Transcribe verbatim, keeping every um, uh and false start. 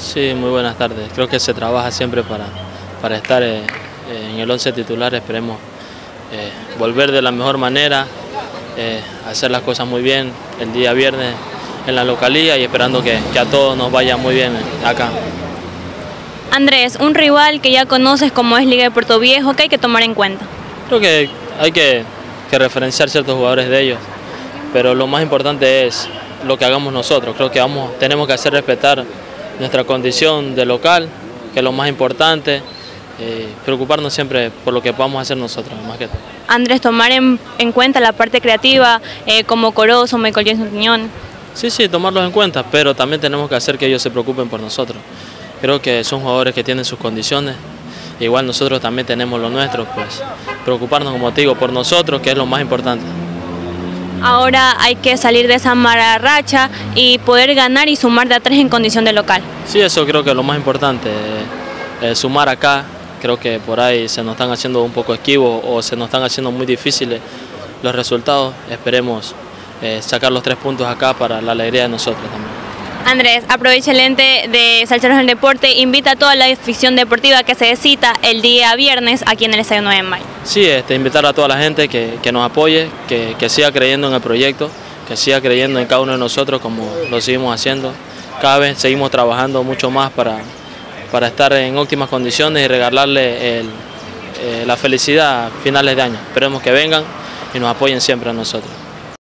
Sí, muy buenas tardes. Creo que se trabaja siempre para, para estar eh, en el once titular. Esperemos eh, volver de la mejor manera, eh, hacer las cosas muy bien el día viernes en la localía y esperando que, que a todos nos vaya muy bien acá. Andrés, un rival que ya conoces como es Liga de Puerto Viejo, que hay que tomar en cuenta. Creo que hay que, que referenciar ciertos jugadores de ellos, pero lo más importante es lo que hagamos nosotros. Creo que vamos, tenemos que hacer respetar nuestra condición de local, que es lo más importante, eh, preocuparnos siempre por lo que podamos hacer nosotros, más que todo. Andrés, tomar en, en cuenta la parte creativa, eh, como Corozo, Michael Jackson Tiñón. Sí, sí, tomarlos en cuenta, pero también tenemos que hacer que ellos se preocupen por nosotros. Creo que son jugadores que tienen sus condiciones, igual nosotros también tenemos lo nuestro, pues preocuparnos, como te digo, por nosotros, que es lo más importante. Ahora hay que salir de esa mala racha y poder ganar y sumar de a tres en condición de local. Sí, eso creo que es lo más importante, eh, eh, sumar acá. Creo que por ahí se nos están haciendo un poco esquivos o se nos están haciendo muy difíciles los resultados. Esperemos eh, sacar los tres puntos acá para la alegría de nosotros también. Andrés, aprovecha el ente de Salseros del Deporte, invita a toda la afición deportiva que se cita el día viernes aquí en el Estadio nueve de mayo. Sí, este, invitar a toda la gente que, que nos apoye, que, que siga creyendo en el proyecto, que siga creyendo en cada uno de nosotros como lo seguimos haciendo. Cada vez seguimos trabajando mucho más para, para estar en óptimas condiciones y regalarle el, eh, la felicidad a finales de año. Esperemos que vengan y nos apoyen siempre a nosotros.